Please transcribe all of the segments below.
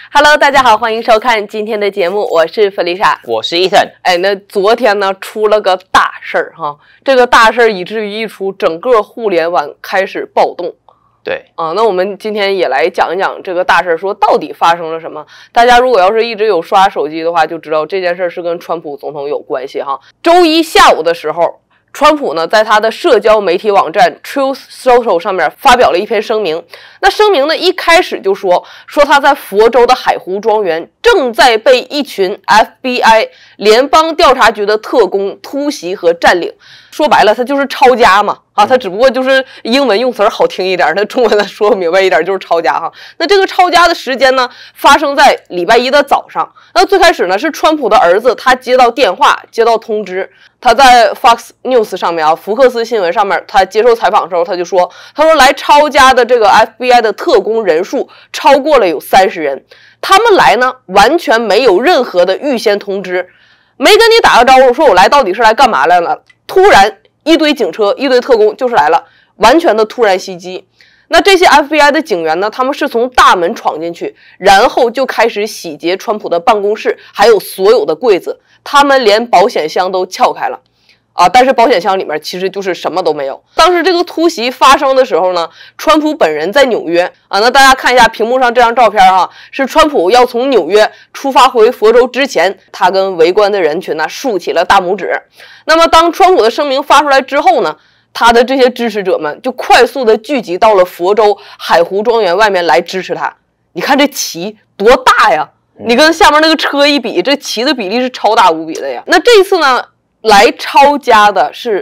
Hello， 大家好，欢迎收看今天的节目，我是弗丽莎， 我是 Ethan。 那昨天呢出了个大事儿哈，这个大事儿以至于一出，整个互联网开始暴动。 对啊，那我们今天也来讲一讲这个大事儿，说到底发生了什么。大家如果要是一直有刷手机的话，就知道这件事儿是跟川普总统有关系哈。周一下午的时候，川普呢在他的社交媒体网站 Truth Social 上面发表了一篇声明。那声明呢一开始就说他在佛州的海湖庄园正在被一群 FBI 联邦调查局的特工突袭和占领。说白了，他就是抄家嘛啊，他只不过就是英文用词好听一点，他中文说明白一点就是抄家哈。那这个抄家的时间呢，发生在礼拜一的早上。那最开始呢是川普的儿子，他接到电话，接到通知，他在 Fox News 上面啊，福克斯新闻上面，他接受采访的时候，他说来抄家的这个 FBI 的特工人数超过了有30人，他们来呢完全没有任何的预先通知，没跟你打个招呼，说我来到底是来干嘛来了。突然一堆警车一堆特工就是来了，完全的突然袭击。那这些 FBI 的警员呢，他们是从大门闯进去，然后就开始洗劫川普的办公室还有所有的柜子，他们连保险箱都撬开了啊，但是保险箱里面其实就是什么都没有。当时这个突袭发生的时候呢，川普本人在纽约啊，那大家看一下屏幕上这张照片哈，是川普要从纽约出发回佛州之前，他跟围观的人群呢竖起了大拇指。那么当川普的声明发出来之后呢，他的这些支持者们就快速的聚集到了佛州海湖庄园外面来支持他。你看这旗多大呀，你跟下面那个车一比，这旗的比例是超大无比的呀。那这一次呢来抄家的是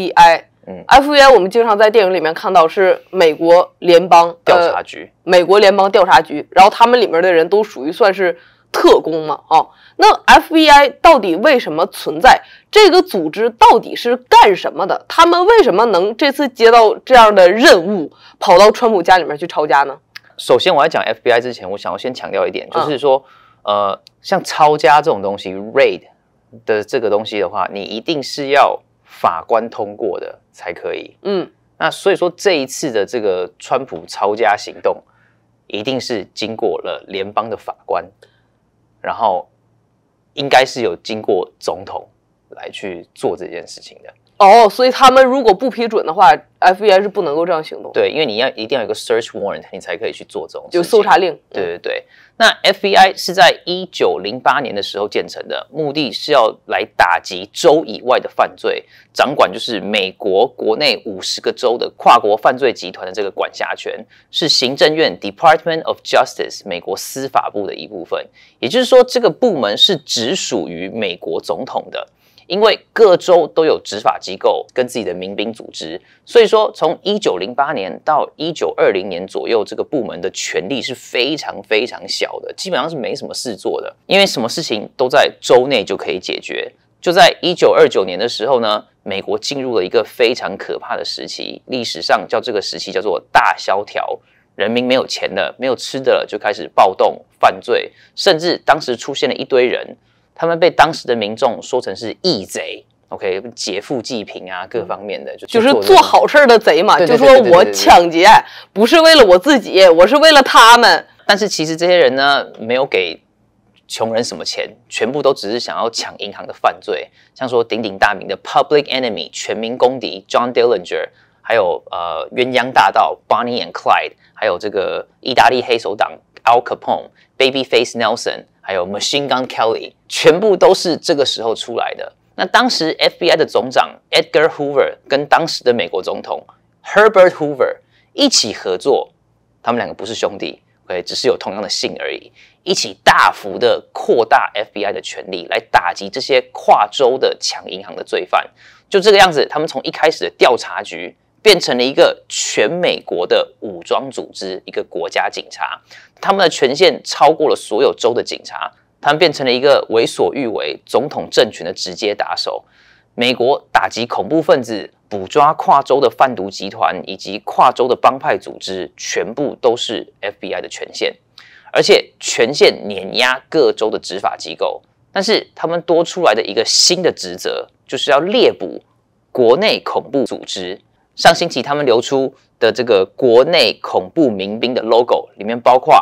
FBI，FBI 我们经常在电影里面看到是美国联邦调查局， 美国联邦调查局，然后他们里面的人都属于算是特工嘛啊。那 FBI 到底为什么存在？这个组织到底是干什么的？他们为什么能这次接到这样的任务，跑到川普家里面去抄家呢？ 首先我要讲 FBI 之前，我想要先强调一点，就是说，像抄家这种东西 ，raid 的这个东西的话，你一定是要法官通过的才可以。那所以说这一次的这个川普抄家行动，一定是经过了联邦的法官，然后应该是有经过总统来去做这件事情的。 哦，所以他们如果不批准的话 ，FBI 是不能够这样行动。 对，因为你一定要有一个 search warrant， 你才可以去做这种事情， 就搜查令。 对对对。那 FBI 是在1908年的时候建成的，目的是要来打击州以外的犯罪，掌管就是美国国内50个州的跨国犯罪集团的这个管辖权，是行政院 Department of Justice 美国司法部的一部分。也就是说，这个部门是直属于美国总统的。因为各州都有执法机构跟自己的民兵组织，所以说从1908年到1920年左右，这个部门的权力是非常非常小的，基本上是没什么事做的，因为什么事情都在州内就可以解决。就在1929年的时候呢，美国进入了一个非常可怕的时期，历史上叫这个时期叫做大萧条，人民没有钱了，没有吃的了，就开始暴动犯罪，甚至当时出现了一堆人。他们被当时的民众说成是义贼 ，OK， 劫富济贫啊，各方面的， 就是做好事的贼嘛，就说我抢劫不是为了我自己，我是为了他们。 但是其实这些人呢，没有给穷人什么钱，全部都只是想要抢银行的犯罪，像说鼎鼎大名的 Public Enemy 全民公敌 John Dillinger， 还有鸳鸯大盗 Bonnie and Clyde， 还有这个意大利黑手党 Al Capone、Babyface Nelson。还有 Machine Gun Kelly， 全部都是这个时候出来的。那当时 FBI 的总长 Edgar Hoover 跟当时的美国总统 Herbert Hoover 一起合作，他们两个不是兄弟，只是有同样的姓而已，一起大幅的扩大 FBI 的权力，来打击这些跨州的抢银行的罪犯。就这个样子，他们从一开始的调查局变成了一个全美国的武装组织，一个国家警察，他们的权限超过了所有州的警察，他们变成了一个为所欲为、总统政权的直接打手。美国打击恐怖分子、捕抓跨州的贩毒集团以及跨州的帮派组织，全部都是 FBI 的权限，而且权限碾压各州的执法机构。但是他们多出来的一个新的职责，就是要猎捕国内恐怖组织。上星期他们流出的这个国内恐怖民兵的 logo 里面包括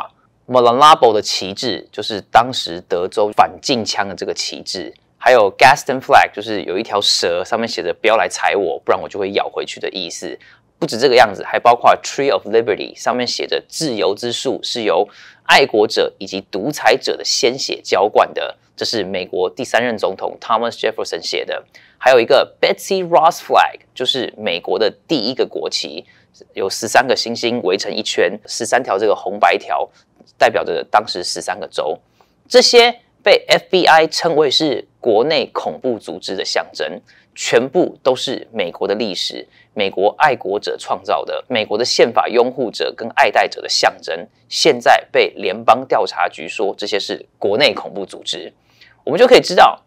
Malabo 的旗帜就是当时德州反禁枪的这个旗帜，还有 Gaston Flag 就是有一条蛇，上面写着不要来踩我，不然我就会咬回去的意思。不止这个样子，还包括 Tree of Liberty 上面写着自由之树是由爱国者以及独裁者的鲜血浇灌的，这是美国第3任总统 Thomas Jefferson 写的。还有一个 Betsy Ross Flag 就是美国的第一个国旗，有13个星星围成一圈，13条这个红白条代表着当时13个州。这些被 FBI 称为是国内恐怖组织的象征，全部都是美国的历史，美国爱国者创造的，美国的宪法拥护者跟爱戴者的象征，现在被联邦调查局说这些是国内恐怖组织。我们就可以知道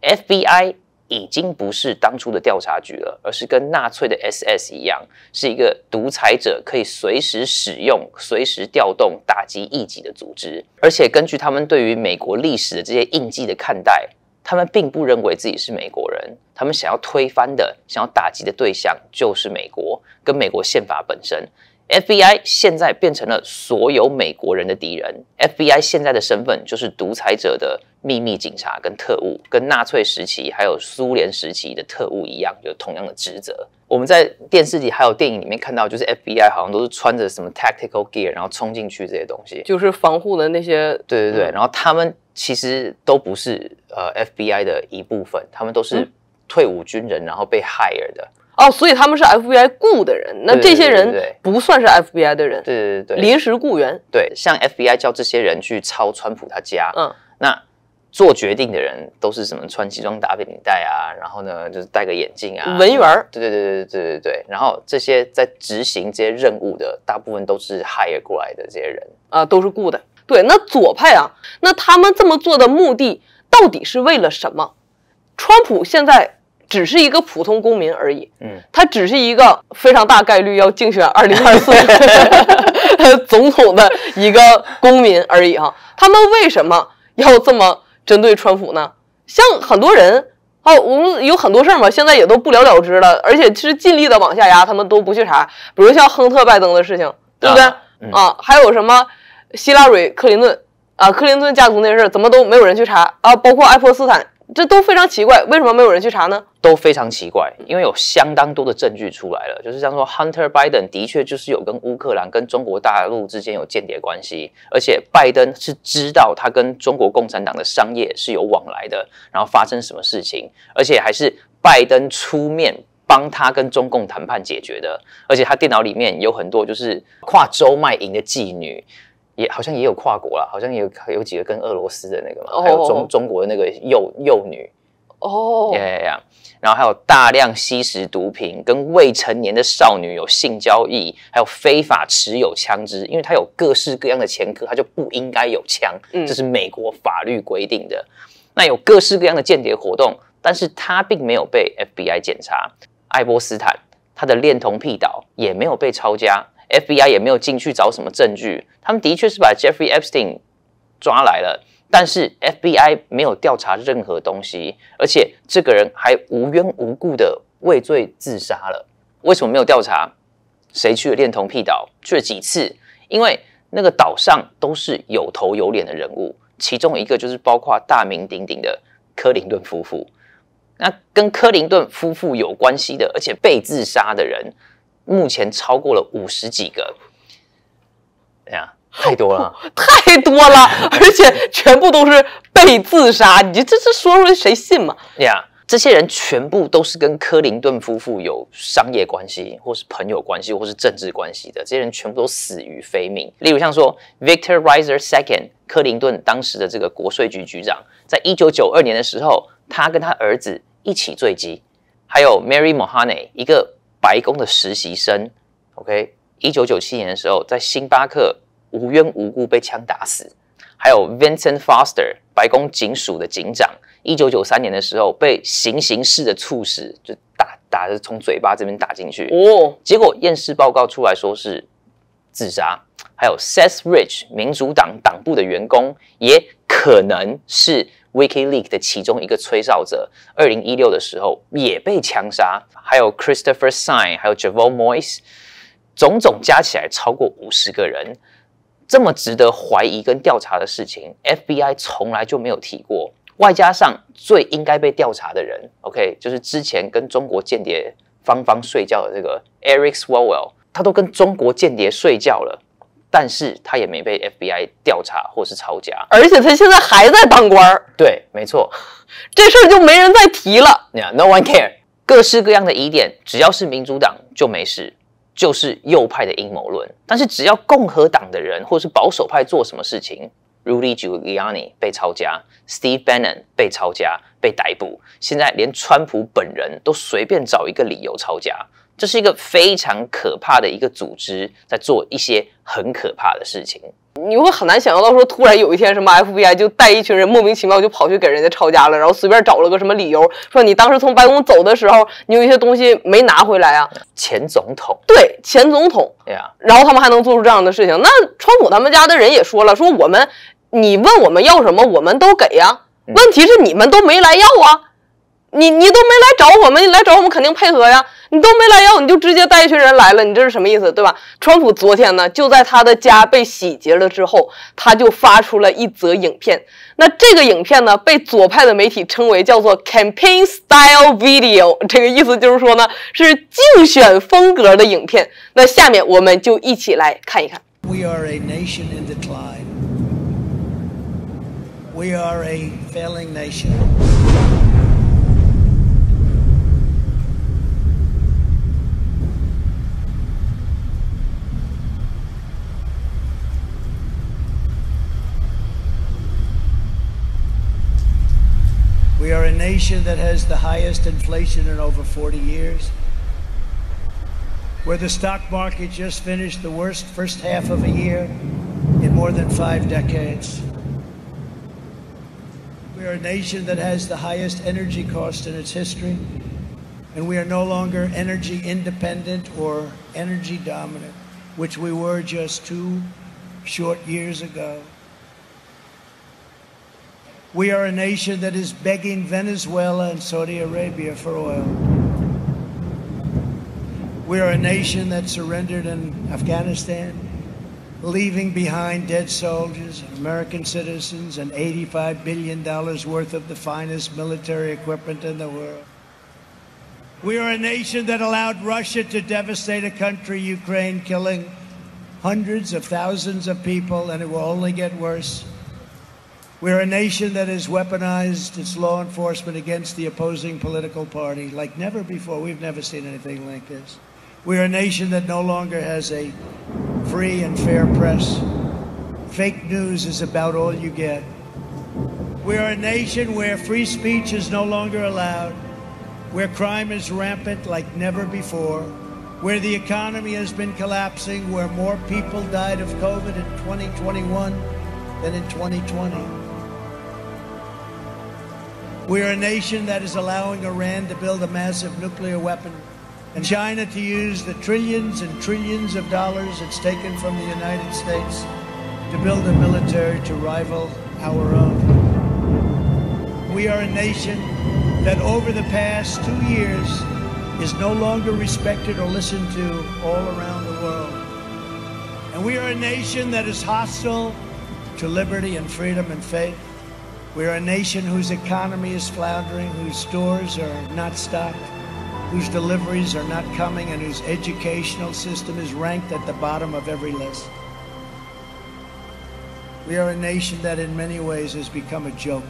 FBI 已经不是当初的调查局了，而是跟纳粹的 SS 一样，是一个独裁者可以随时使用、随时调动打击异己的组织。而且根据他们对于美国历史的这些印记的看待，他们并不认为自己是美国人，他们想要推翻的、想要打击的对象就是美国，跟美国宪法本身。FBI 现在变成了所有美国人的敌人。FBI 现在的身份就是独裁者的秘密警察跟特务，跟纳粹时期还有苏联时期的特务一样，有同样的职责。我们在电视里还有电影里面看到，就是 FBI 好像都是穿着什么 tactical gear， 然后冲进去这些东西， 就是防护的那些。 对对对，然后他们其实都不是FBI 的一部分，他们都是退伍军人，然后被 hire 的。 哦，所以他们是 FBI 雇的人，那这些人不算是 FBI 的人， 对对对， 临时雇员。 对，像 FBI 叫这些人去抄川普他家，那做决定的人都是什么穿西装打领带啊，然后呢就是戴个眼镜啊， 文员。 对对对对对对对，然后这些在执行这些任务的，大部分都是 hire 过来的这些人啊，都是雇的。对，那左派啊，那他们这么做的目的到底是为了什么？川普现在只是一个普通公民而已，他只是一个非常大概率要竞选2024总统的一个公民而已哈。他们为什么要这么针对川普呢？像很多人我们有很多事儿嘛，现在也都不了了之了，而且是尽力的往下压，他们都不去查。比如像亨特·拜登的事情，对不对？还有什么希拉蕊、克林顿克林顿家族那事儿，怎么都没有人去查啊？包括爱泼斯坦。这都非常奇怪，为什么没有人去查呢？ 都非常奇怪，因为有相当多的证据出来了，就是像说 Hunter Biden 的确就是有跟乌克兰、跟中国大陆之间有间谍关系，而且拜登是知道他跟中国共产党的商业是有往来的，然后发生什么事情，而且还是拜登出面帮他跟中共谈判解决的，而且他电脑里面有很多就是跨州卖淫的妓女。也好像也有跨国啦，好像也有几个跟俄罗斯的那个嘛，还有中国的那个幼女然后还有大量吸食毒品，跟未成年的少女有性交易，还有非法持有枪支，因为他有各式各样的前科，他就不应该有枪，这是美国法律规定的。那有各式各样的间谍活动，但是他并没有被 FBI 检查。爱泼斯坦他的恋童癖岛也没有被抄家。FBI 也没有进去找什么证据，他们的确是把 Jeffrey Epstein 抓来了，但是 FBI 没有调查任何东西，而且这个人还无缘无故的畏罪自杀了。为什么没有调查？谁去了恋童癖岛？去了几次？因为那个岛上都是有头有脸的人物，其中一个就是包括大名鼎鼎的柯林顿夫妇。那跟柯林顿夫妇有关系的，而且被自杀的人，目前超过了50几个，太多了， 太多了，而且全部都是被自杀，你这说出来谁信嘛？ 这些人全部都是跟柯林顿夫妇有商业关系，或是朋友关系，或是政治关系的。这些人全部都死于非命。例如像说 Victor Reiser II， 柯林顿当时的这个国税局局长，在1992年的时候，他跟他儿子一起坠机。还有 Mary Mulvaney， 一个白宫的实习生 ，1997年的时候，在星巴克无缘无故被枪打死。还有 Vincent Foster， 白宫警署的警长，1993年的时候被行刑式的猝死，就打着从嘴巴这边打进去，结果验尸报告出来说是自杀。还有 Seth Rich， 民主党党部的员工，也可能是 WikiLeaks 的其中一个吹哨者，2016的时候也被枪杀。还有 Christopher Sign， 还有 Javon Moise， 种种加起来超过50个人。 这么值得怀疑跟调查的事情 ，FBI 从来就没有提过。外加上最应该被调查的人 ，OK， 就是之前跟中国间谍芳芳睡觉的这个 Eric Swalwell， 他都跟中国间谍睡觉了，但是他也没被 FBI 调查或是抄家， 而且他现在还在当官。 对，没错， 这事儿就没人再提了。 No one care。各式各样的疑点，只要是民主党就没事。就是右派的阴谋论，但是只要共和党的人或是保守派做什么事情 ，Rudy Giuliani 被抄家 ，Steve Bannon 被抄家、被逮捕，现在连川普本人都随便找一个理由抄家，这是一个非常可怕的一个组织，在做一些很可怕的事情。 你会很难想象到说，突然有一天什么 FBI 就带一群人莫名其妙就跑去给人家抄家了，然后随便找了个什么理由，说你当时从白宫走的时候，你有一些东西没拿回来啊。 前总统， 对，前总统， yeah. 然后他们还能做出这样的事情。那川普他们家的人也说了，说你问我们要什么，我们都给呀。问题是你们都没来要啊。你都没来找我们，你来找我们肯定配合呀。你都没来要，你就直接带一群人来了，你这是什么意思，对吧？川普昨天呢，就在他的家被洗劫了之后，他就发出了一则影片。那这个影片呢，被左派的媒体称为叫做 campaign style video， 这个意思就是说呢，是竞选风格的影片。那下面我们就一起来看一看。 We are a nation in decline. We are a failing nation. We are a nation that has the highest inflation in over 40 years, where the stock market just finished the worst first half of a year in more than 5 decades. We are a nation that has the highest energy cost in its history, and we are no longer energy independent or energy dominant, which we were just 2 short years ago. We are a nation that is begging Venezuela and Saudi Arabia for oil. We are a nation that surrendered in Afghanistan, leaving behind dead soldiers, American citizens, and $85 billion worth of the finest military equipment in the world. We are a nation that allowed Russia to devastate a country, Ukraine, killing hundreds of thousands of people, and it will only get worse. We're a nation that has weaponized its law enforcement against the opposing political party like never before. We've never seen anything like this. We're a nation that no longer has a free and fair press. Fake news is about all you get. We're a nation where free speech is no longer allowed, where crime is rampant like never before, where the economy has been collapsing, where more people died of COVID in 2021 than in 2020. We're a nation that is allowing Iran to build a massive nuclear weapon and China to use the trillions and trillions of dollars it's taken from the United States to build a military to rival our own. We are a nation that over the past 2 years is no longer respected or listened to all around the world. And we are a nation that is hostile to liberty and freedom and faith. We are a nation whose economy is floundering, whose stores are not stocked, whose deliveries are not coming, and whose educational system is ranked at the bottom of every list. We are a nation that in many ways has become a joke.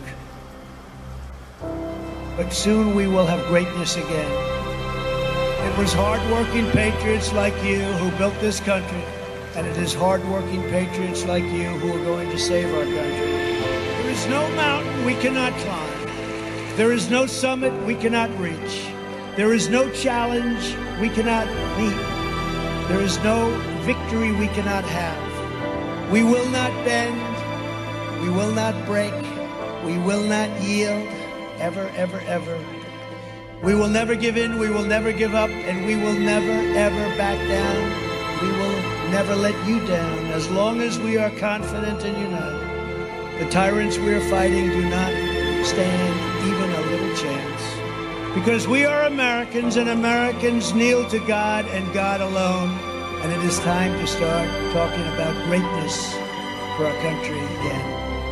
But soon we will have greatness again. It was hard-working patriots like you who built this country, and it is hard-working patriots like you who are going to save our country. There is no mountain we cannot climb. There is no summit we cannot reach. There is no challenge we cannot meet. There is no victory we cannot have. We will not bend. We will not break. We will not yield. Ever, ever, ever. We will never give in. We will never give up. And we will never, ever back down. We will never let you down as long as we are confident and united. The tyrants we are fighting do not stand even a little chance. Because we are Americans, and Americans kneel to God and God alone. And it is time to start talking about greatness for our country again.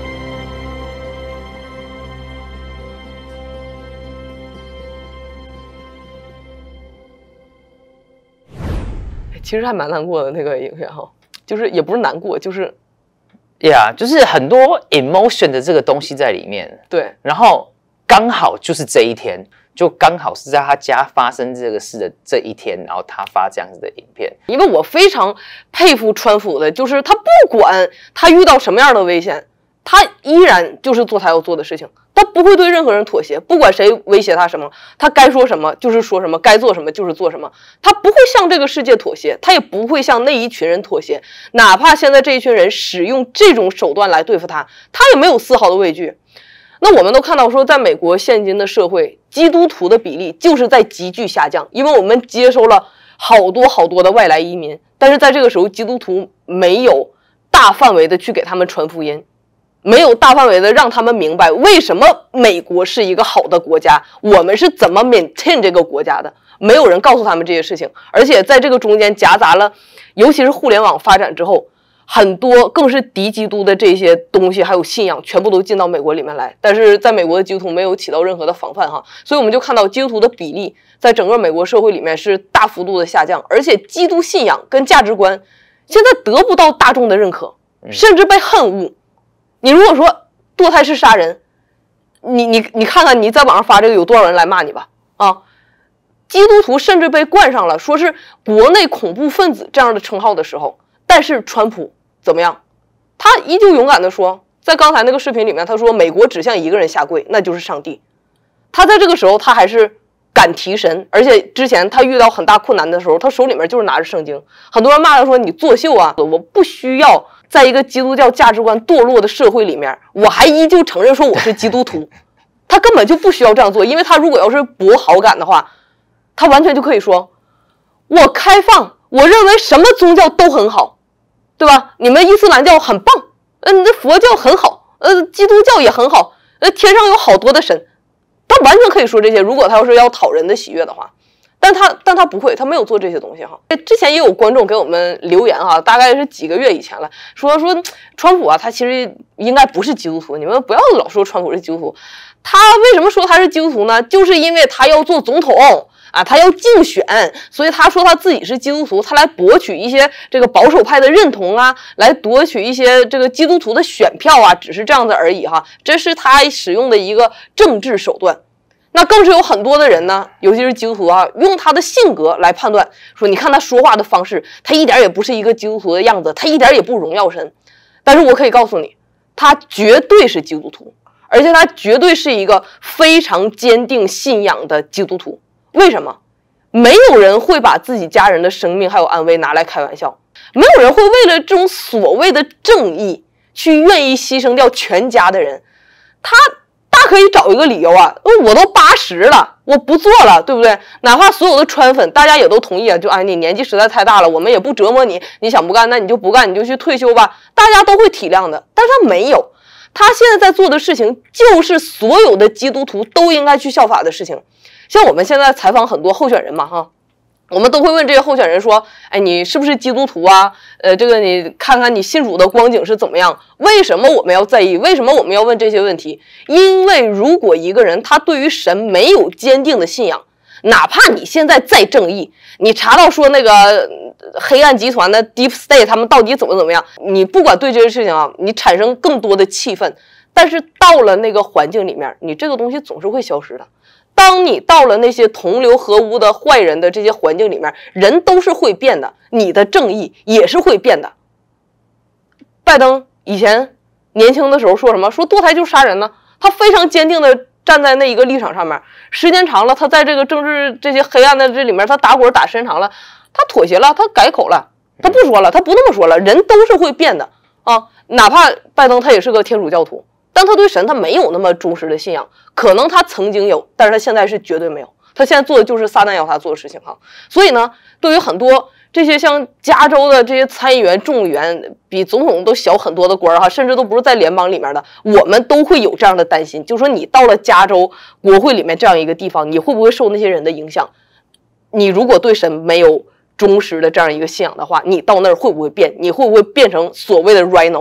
"其实还蛮难过的那个影片哈，就是也不是难过，就是 ，Yeah， 就是很多 emotion 的这个东西在里面。 对， 然后刚好就是这一天，就刚好是在他家发生这个事的这一天，然后他发这样子的影片。 因为我非常佩服川普的，就是他不管他遇到什么样的危险，他依然就是做他要做的事情，他不会对任何人妥协，不管谁威胁他什么，他该说什么就是说什么，该做什么就是做什么，他不会向这个世界妥协，他也不会向那一群人妥协，哪怕现在这一群人使用这种手段来对付他，他也没有丝毫的畏惧。那我们都看到说，在美国现今的社会，基督徒的比例就是在急剧下降，因为我们接收了好多的外来移民，但是在这个时候，基督徒没有大范围的去给他们传福音，没有大范围的让他们明白为什么美国是一个好的国家，我们是怎么 maintain 这个国家的，没有人告诉他们这些事情，而且在这个中间夹杂了，尤其是互联网发展之后，很多更是敌基督的这些东西还有信仰全部都进到美国里面来，但是在美国的基督徒没有起到任何的防范哈，所以我们就看到基督徒的比例在整个美国社会里面是大幅度的下降，而且基督信仰跟价值观现在得不到大众的认可，甚至被恨恶。你如果说堕胎是杀人，你看看你在网上发这个有多少人来骂你吧啊！基督徒甚至被冠上了说是国内恐怖分子这样的称号的时候，但是川普怎么样？他依旧勇敢地说，在刚才那个视频里面，他说美国只向一个人下跪，那就是上帝。他在这个时候，他还是敢提神，而且之前他遇到很大困难的时候，他手里面就是拿着圣经。很多人骂他说你作秀啊，我不需要在一个基督教价值观堕落的社会里面，我还依旧承认说我是基督徒。他根本就不需要这样做，因为他如果要是博好感的话，他完全就可以说，我开放，我认为什么宗教都很好，对吧？你们伊斯兰教很棒，佛教很好，基督教也很好，天上有好多的神，他完全可以说这些。如果他要是要讨人的喜悦的话，但他不会，他没有做这些东西哈。之前也有观众给我们留言哈，大概是几个月以前了，说川普啊，他其实应该不是基督徒，你们不要老说川普是基督徒。他为什么说他是基督徒呢？就是因为他要做总统啊，他要竞选，所以他说他自己是基督徒，他来博取一些这个保守派的认同啊，来夺取一些这个基督徒的选票啊，只是这样子而已哈。这是他使用的一个政治手段。那更是有很多的人呢，尤其是基督徒啊，用他的性格来判断，说你看他说话的方式，他一点也不是一个基督徒的样子，他一点也不荣耀神。但是我可以告诉你，他绝对是基督徒，而且他绝对是一个非常坚定信仰的基督徒。为什么？没有人会把自己家人的生命还有安危拿来开玩笑，没有人会为了这种所谓的正义去愿意牺牲掉全家的人。他大可以找一个理由啊，我都80了，我不做了，对不对？哪怕所有的川粉大家也都同意啊，就你年纪实在太大了，我们也不折磨你，你想不干那你就不干，你就去退休吧，大家都会体谅的。但是他没有，他现在在做的事情就是所有的基督徒都应该去效法的事情。像我们现在采访很多候选人嘛哈，我们都会问这些候选人说，你是不是基督徒啊？这个你看看你信主的光景是怎么样？为什么我们要在意？为什么我们要问这些问题？因为如果一个人他对于神没有坚定的信仰，哪怕你现在再正义，你查到说那个黑暗集团的 Deep State 他们到底怎么样，你不管对这些事情啊，你产生更多的气愤，但是到了那个环境里面，你这个东西总是会消失的。当你到了那些同流合污的坏人的这些环境里面，人都是会变的，你的正义也是会变的。拜登以前年轻的时候说什么？说堕胎就是杀人呢？他非常坚定的站在那一个立场上面，时间长了，他在这个政治这些黑暗的这里面，他打滚打时间长了，他妥协了，他改口了，他不说了，他不那么说了。人都是会变的啊，哪怕拜登他也是个天主教徒。但他对神他没有那么忠实的信仰，可能他曾经有，但是他现在是绝对没有。他现在做的就是撒旦要他做的事情哈。所以呢，对于很多这些像加州的这些参议员、众议员，比总统都小很多的官哈，甚至都不是在联邦里面的，我们都会有这样的担心，就是说你到了加州国会里面这样一个地方，你会不会受那些人的影响？你如果对神没有忠实的这样一个信仰的话，你到那儿会不会变？你会不会变成所谓的 rhino？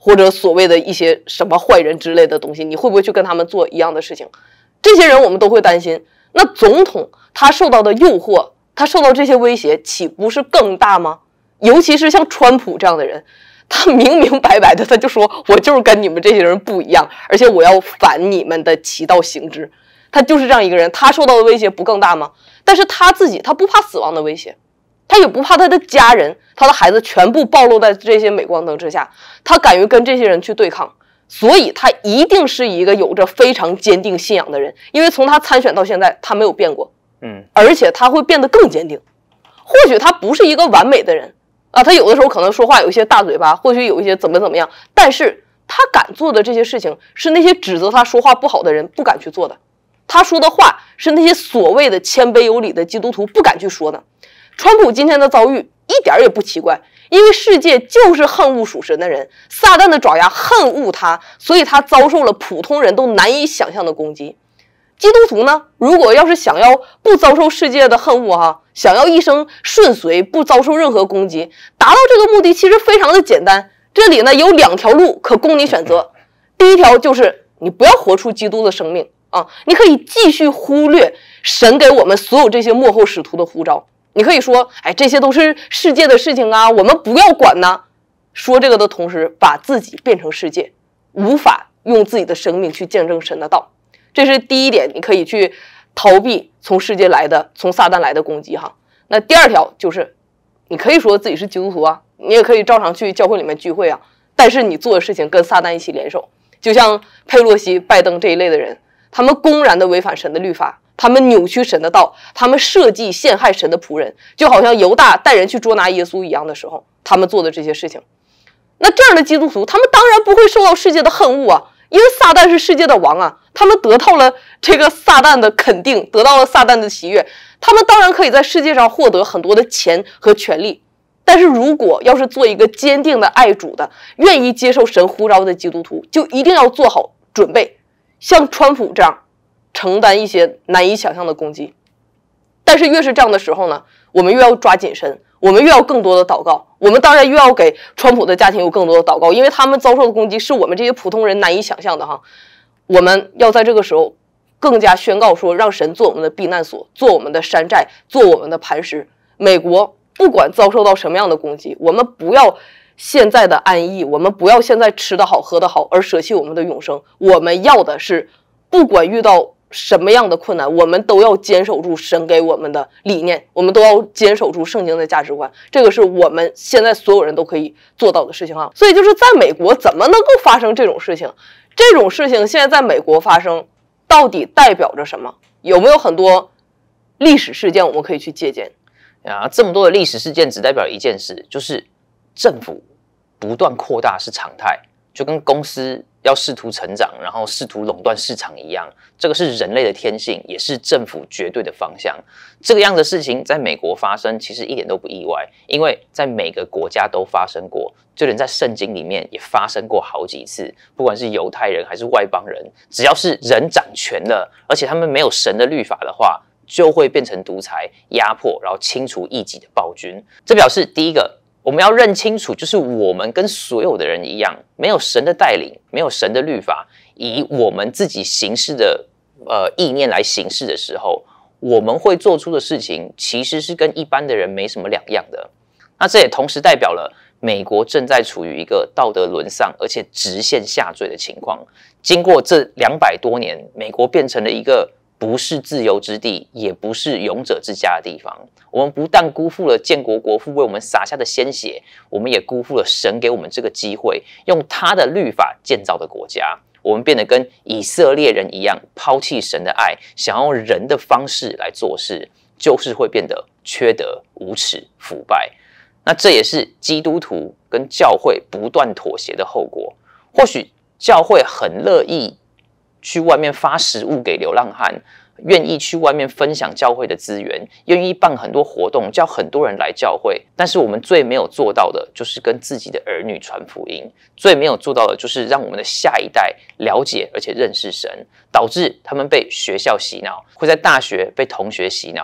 或者所谓的一些什么坏人之类的东西，你会不会去跟他们做一样的事情？这些人我们都会担心。那总统他受到的诱惑，他受到这些威胁，岂不是更大吗？尤其是像川普这样的人，他明明白白的他就说，我就是跟你们这些人不一样，而且我要反你们的其道行之。他就是这样一个人，他受到的威胁不更大吗？但是他自己，他不怕死亡的威胁，他也不怕他的家人、他的孩子全部暴露在这些镁光灯之下，他敢于跟这些人去对抗，所以他一定是一个有着非常坚定信仰的人，因为从他参选到现在，他没有变过，而且他会变得更坚定。或许他不是一个完美的人啊，他有的时候可能说话有一些大嘴巴，或许有一些怎么样，但是他敢做的这些事情，是那些指责他说话不好的人不敢去做的。他说的话是那些所谓的谦卑有礼的基督徒不敢去说的。川普今天的遭遇一点也不奇怪，因为世界就是恨恶属神的人，撒旦的爪牙恨恶他，所以他遭受了普通人都难以想象的攻击。基督徒呢，如果要是想要不遭受世界的恨恶想要一生顺遂，不遭受任何攻击，达到这个目的其实非常的简单。这里呢有2条路可供你选择。第一条就是你不要活出基督的生命你可以继续忽略神给我们所有这些末后使徒的呼召。你可以说，这些都是世界的事情我们不要管呢。说这个的同时，把自己变成世界，无法用自己的生命去见证神的道。这是第一点，你可以去逃避从世界来的、从撒旦来的攻击那第2条就是，你可以说自己是基督徒你也可以照常去教会里面聚会但是你做的事情跟撒旦一起联手，就像佩洛西、拜登这一类的人，他们公然的违反神的律法，他们扭曲神的道，他们设计陷害神的仆人，就好像犹大带人去捉拿耶稣一样的时候，他们做的这些事情。那这样的基督徒，他们当然不会受到世界的恨恶因为撒旦是世界的王他们得到了这个撒旦的肯定，得到了撒旦的喜悦，他们当然可以在世界上获得很多的钱和权利。但是如果要是做一个坚定的爱主的、愿意接受神呼召的基督徒，就一定要做好准备，像川普这样承担一些难以想象的攻击。但是越是这样的时候呢，我们越要抓紧神，我们越要更多的祷告，我们当然越要给川普的家庭有更多的祷告，因为他们遭受的攻击是我们这些普通人难以想象的我们要在这个时候更加宣告说，让神做我们的避难所，做我们的山寨，做我们的磐石。美国不管遭受到什么样的攻击，我们不要现在的安逸，我们不要现在吃得好喝得好而舍弃我们的永生，我们要的是不管遇到什么样的困难，我们都要坚守住神给我们的理念，我们都要坚守住圣经的价值观，这个是我们现在所有人都可以做到的事情所以就是在美国怎么能够发生这种事情，这种事情现在在美国发生到底代表着什么？有没有很多历史事件我们可以去借鉴这么多的历史事件只代表一件事，就是政府不断扩大是常态，就跟公司要试图成长，然后试图垄断市场一样，这个是人类的天性，也是政府绝对的方向。这个样的事情在美国发生，其实一点都不意外，因为在每个国家都发生过，就连在圣经里面也发生过好几次。不管是犹太人还是外邦人，只要是人掌权了，而且他们没有神的律法的话，就会变成独裁、压迫，然后清除异己的暴君。这表示第一个，我们要认清楚，就是我们跟所有的人一样，没有神的带领，没有神的律法，以我们自己行事的意念来行事的时候，我们会做出的事情其实是跟一般的人没什么两样的。那这也同时代表了美国正在处于一个道德沦丧而且直线下坠的情况。经过这200多年，美国变成了一个不是自由之地，也不是勇者之家的地方。我们不但辜负了建国国父为我们洒下的鲜血，我们也辜负了神给我们这个机会，用他的律法建造的国家。我们变得跟以色列人一样，抛弃神的爱，想用人的方式来做事，就是会变得缺德、无耻、腐败。那这也是基督徒跟教会不断妥协的后果。或许教会很乐意去外面发食物给流浪汉，愿意去外面分享教会的资源，愿意办很多活动，叫很多人来教会。但是我们最没有做到的，就是跟自己的儿女传福音；最没有做到的，就是让我们的下一代了解而且认识神，导致他们被学校洗脑，会在大学被同学洗脑，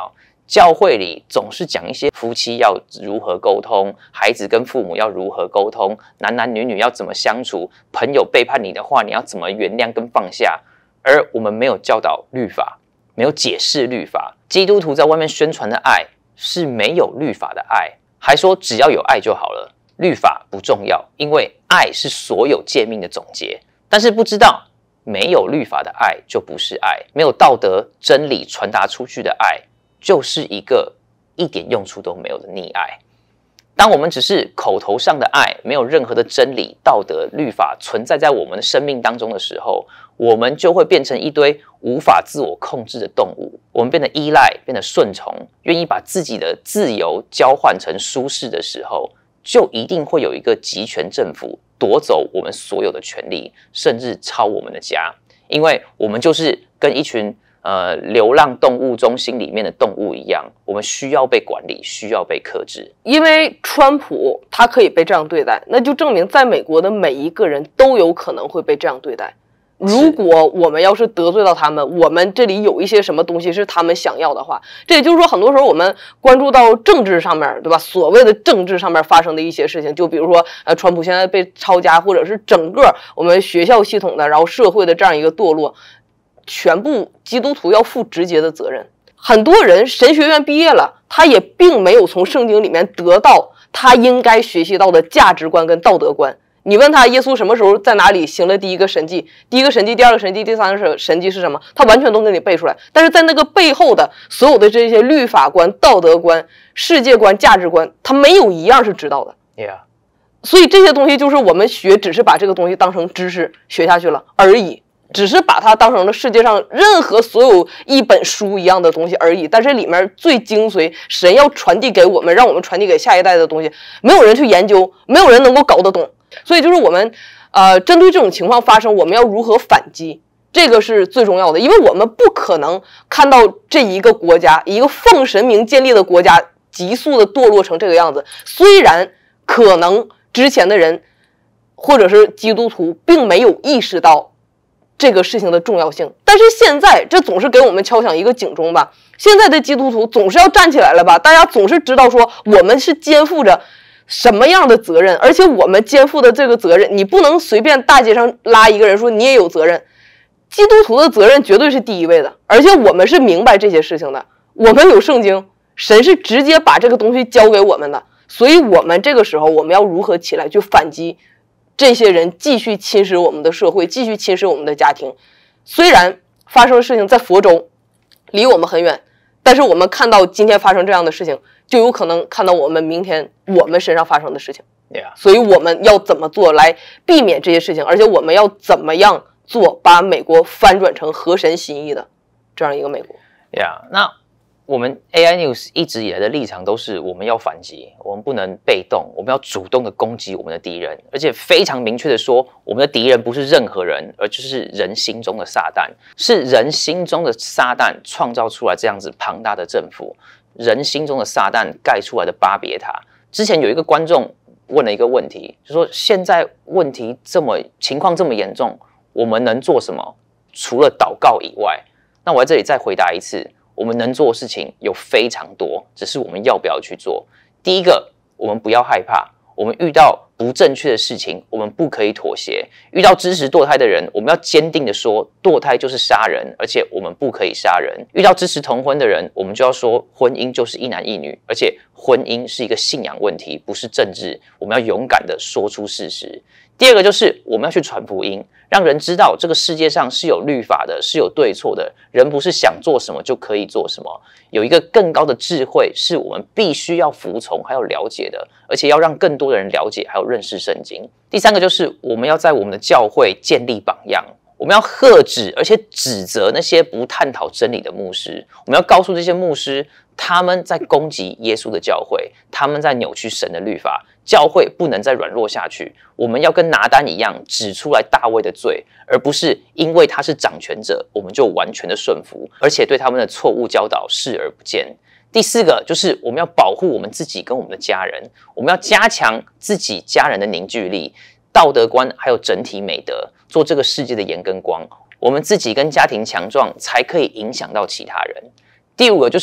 教会里总是讲一些夫妻要如何沟通，孩子跟父母要如何沟通，男男女女要怎么相处，朋友背叛你的话，你要怎么原谅跟放下。而我们没有教导律法，没有解释律法。基督徒在外面宣传的爱是没有律法的爱，还说只要有爱就好了，律法不重要，因为爱是所有诫命的总结。但是不知道，没有律法的爱就不是爱，没有道德真理传达出去的爱，就是一个一点用处都没有的溺爱。当我们只是口头上的爱，没有任何的真理、道德、律法存在在我们的生命当中的时候，我们就会变成一堆无法自我控制的动物。我们变得依赖，变得顺从，愿意把自己的自由交换成舒适的时候，就一定会有一个集权政府夺走我们所有的权利，甚至抄我们的家。因为我们就是跟一群流浪动物中心里面的动物一样，我们需要被管理，需要被克制。 因为川普他可以被这样对待，那就证明在美国的每一个人都有可能会被这样对待。如果我们要是得罪到他们，我们这里有一些什么东西是他们想要的话，这也就是说很多时候我们关注到政治上面，对吧？所谓的政治上面发生的一些事情，就比如说川普现在被抄家，或者是整个我们学校系统的，然后社会的这样一个堕落，全部基督徒要负直接的责任。很多人神学院毕业了，他也并没有从圣经里面得到他应该学习到的价值观跟道德观。你问他耶稣什么时候在哪里行了第一个神迹，第一个神迹，第二个神迹，第三个神迹是什么，他完全都给你背出来。但是在那个背后的所有的这些律法观、道德观、世界观、价值观，他没有一样是知道的。 Yeah. 所以这些东西就是我们学，只是把这个东西当成知识学下去了而已，只是把它当成了世界上任何所有一本书一样的东西而已。但是里面最精髓，神要传递给我们，让我们传递给下一代的东西，没有人去研究，没有人能够搞得懂。所以就是我们针对这种情况发生，我们要如何反击，这个是最重要的。因为我们不可能看到这一个国家，一个奉神明建立的国家急速的堕落成这个样子。虽然可能之前的人或者是基督徒并没有意识到这个事情的重要性，但是现在这总是给我们敲响一个警钟吧。现在的基督徒总是要站起来了吧，大家总是知道说我们是肩负着什么样的责任，而且我们肩负的这个责任，你不能随便大街上拉一个人说你也有责任。基督徒的责任绝对是第一位的，而且我们是明白这些事情的，我们有圣经，神是直接把这个东西交给我们的。所以我们这个时候我们要如何起来去反击这些人继续侵蚀我们的社会，继续侵蚀我们的家庭。虽然发生的事情在佛州离我们很远，但是我们看到今天发生这样的事情，就有可能看到我们明天我们身上发生的事情。所以我们要怎么做来避免这些事情，而且我们要怎么样做把美国翻转成合神心意的这样一个美国。 那我们 AI News 一直以来的立场都是我们要反击，我们不能被动，我们要主动的攻击我们的敌人，而且非常明确的说，我们的敌人不是任何人，而就是人心中的撒旦，是人心中的撒旦创造出来这样子庞大的政府，人心中的撒旦盖出来的巴别塔。之前有一个观众问了一个问题，就说现在问题情况这么严重，我们能做什么？除了祷告以外，那我在这里再回答一次，我们能做的事情有非常多，只是我们要不要去做。第一个，我们不要害怕，我们遇到不正确的事情，我们不可以妥协。遇到支持堕胎的人，我们要坚定的说，堕胎就是杀人，而且我们不可以杀人。遇到支持同婚的人，我们就要说，婚姻就是一男一女，而且婚姻是一个信仰问题，不是政治。我们要勇敢的说出事实。第二个就是我们要去传福音，让人知道这个世界上是有律法的，是有对错的，人不是想做什么就可以做什么，有一个更高的智慧是我们必须要服从还有了解的，而且要让更多的人了解还有认识圣经。第三个就是我们要在我们的教会建立榜样，我们要喝止而且指责那些不探讨真理的牧师，我们要告诉这些牧师，他们在攻击耶稣的教会，他们在扭曲神的律法，教会不能再软弱下去。我们要跟拿单一样指出来大卫的罪，而不是因为他是掌权者我们就完全的顺服，而且对他们的错误教导视而不见。第四个就是我们要保护我们自己跟我们的家人，我们要加强自己家人的凝聚力、道德观还有整体美德，做这个世界的盐跟光。我们自己跟家庭强壮，才可以影响到其他人。第五个就是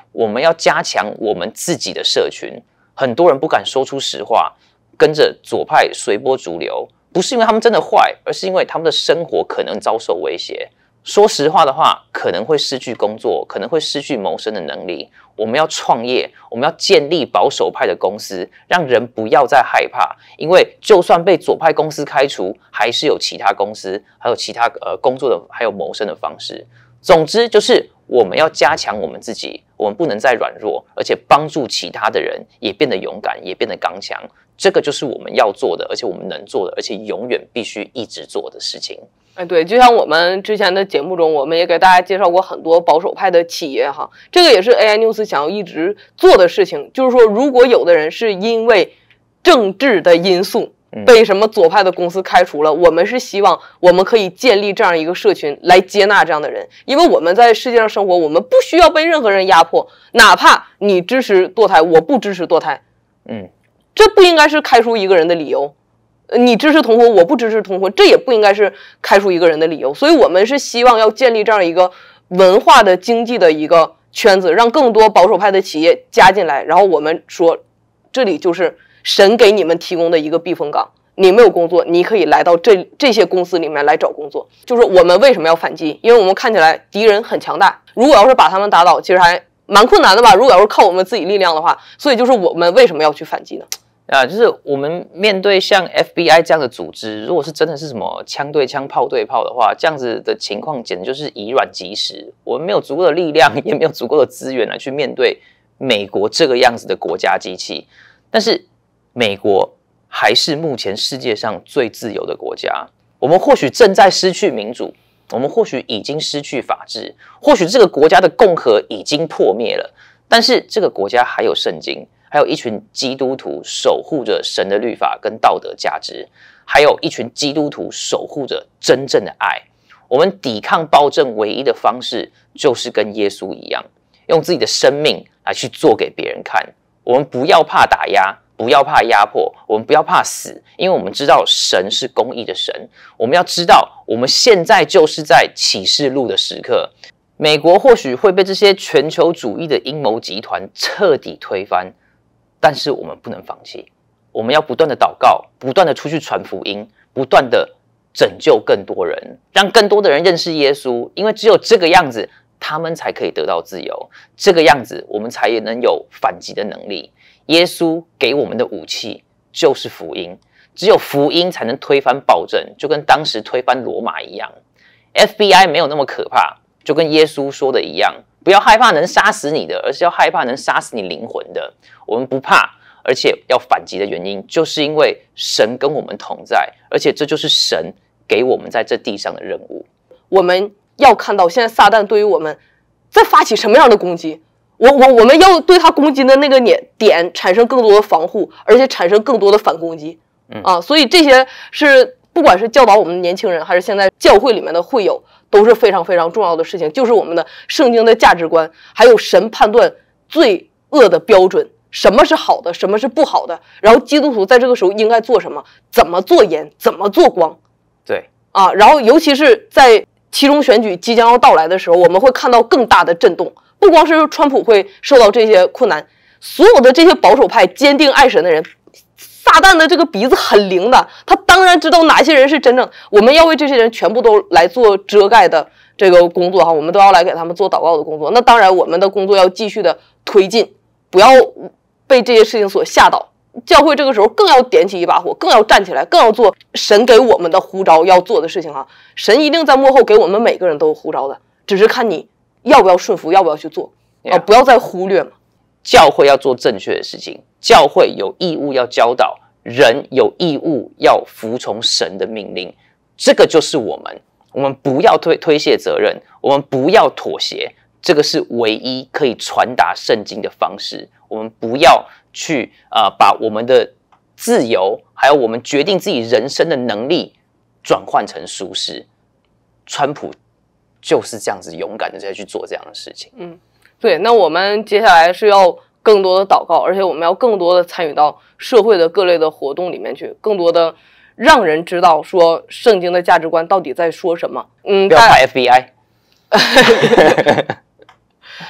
我们要加强我们自己的社群。很多人不敢说出实话，跟着左派随波逐流，不是因为他们真的坏，而是因为他们的生活可能遭受威胁。说实话的话，可能会失去工作，可能会失去谋生的能力。我们要创业，我们要建立保守派的公司，让人不要再害怕，因为就算被左派公司开除，还是有其他公司，还有其他工作的，还有谋生的方式。总之就是我们要加强我们自己，我们不能再软弱，而且帮助其他的人也变得勇敢，也变得刚强。这个就是我们要做的，而且我们能做的，而且永远必须一直做的事情。 对，就像我们之前的节目中，我们也给大家介绍过很多保守派的企业哈，这个也是 AI News 想要一直做的事情。就是说，如果有的人是因为政治的因素被什么左派的公司开除了，我们是希望我们可以建立这样一个社群来接纳这样的人，因为我们在世界上生活，我们不需要被任何人压迫，哪怕你支持堕胎，我不支持堕胎，这不应该是开除一个人的理由。你支持同婚，我不支持同婚，这也不应该是开除一个人的理由。所以我们是希望要建立这样一个文化的经济的一个圈子，让更多保守派的企业加进来。然后我们说，这里就是神给你们提供的一个避风港。你没有工作，你可以来到这些公司里面来找工作。就是我们为什么要反击？因为我们看起来敌人很强大，如果要是把他们打倒，其实还蛮困难的吧。如果要是靠我们自己力量的话，所以就是我们为什么要去反击呢？ 就是我们面对像 FBI 这样的组织，如果是真的是什么枪对枪、炮对炮的话，这样子的情况简直就是以卵击石。我们没有足够的力量，也没有足够的资源来去面对美国这个样子的国家机器。但是美国还是目前世界上最自由的国家。我们或许正在失去民主，我们或许已经失去法治，或许这个国家的共和已经破灭了，但是这个国家还有圣经。还有一群基督徒守护着神的律法跟道德价值，还有一群基督徒守护着真正的爱。我们抵抗暴政唯一的方式就是跟耶稣一样，用自己的生命来去做给别人看。我们不要怕打压，不要怕压迫，我们不要怕死，因为我们知道神是公义的神。我们要知道，我们现在就是在启示录的时刻。美国或许会被这些全球主义的阴谋集团彻底推翻，但是我们不能放弃，我们要不断的祷告，不断的出去传福音，不断的拯救更多人，让更多的人认识耶稣，因为只有这个样子，他们才可以得到自由，这个样子，我们才能有反击的能力。耶稣给我们的武器就是福音，只有福音才能推翻暴政，就跟当时推翻罗马一样。FBI 没有那么可怕，就跟耶稣说的一样，不要害怕能杀死你的，而是要害怕能杀死你灵魂的。我们不怕，而且要反击的原因，就是因为神跟我们同在，而且这就是神给我们在这地上的任务。 我们要看到现在撒旦对于我们在发起什么样的攻击，我们要对他攻击的那个点产生更多的防护，而且产生更多的反攻击。所以这些是不管是教导我们的年轻人，还是现在教会里面的会友，都是非常非常重要的事情，就是我们的圣经的价值观，还有神判断罪恶的标准，什么是好的，什么是不好的，然后基督徒在这个时候应该做什么，怎么做盐，怎么做光。 对然后尤其是在期中选举即将要到来的时候，我们会看到更大的震动，不光是川普会受到这些困难，所有的这些保守派坚定爱神的人，撒旦的这个鼻子很灵的，他当然知道哪些人是真正，我们要为这些人全部都来做遮盖的这个工作我们都要来给他们做祷告的工作。那当然我们的工作要继续的推进，不要被这些事情所吓倒。教会这个时候更要点起一把火，更要站起来，更要做神给我们的呼召要做的事情神一定在幕后给我们每个人都有呼召的，只是看你要不要顺服，要不要去做不要再忽略嘛。 教会要做正确的事情，教会有义务要教导人，有义务要服从神的命令，这个就是我们不要推卸责任，我们不要妥协，这个是唯一可以传达圣经的方式。我们不要去把我们的自由，还有我们决定自己人生的能力转换成舒适。川普就是这样子勇敢的在去做这样的事情。 对，那我们接下来是要更多的祷告，而且我们要更多的参与到社会的各类的活动里面去，更多的让人知道说圣经的价值观到底在说什么。 不要怕 FBI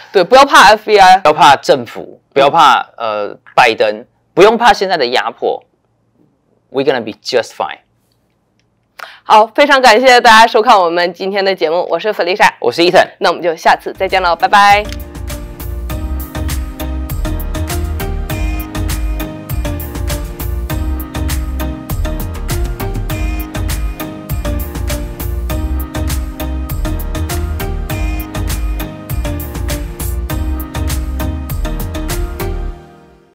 对，不要怕 FBI， 不要怕政府，不要怕拜登，不用怕现在的压迫。We're gonna be just fine。 好，非常感谢大家收看我们今天的节目，我是Felicia， 我是 Ethan， 那我们就下次再见了，拜拜。